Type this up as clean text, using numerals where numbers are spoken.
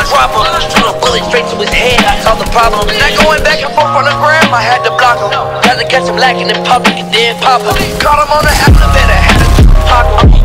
proper. Shoot a bullet straight to his head, I saw the problem. Not going back and forth on the gram, I had to block him. Tried to catch him lacking in public and then pop him. Caught him on the elevator, had to pop him.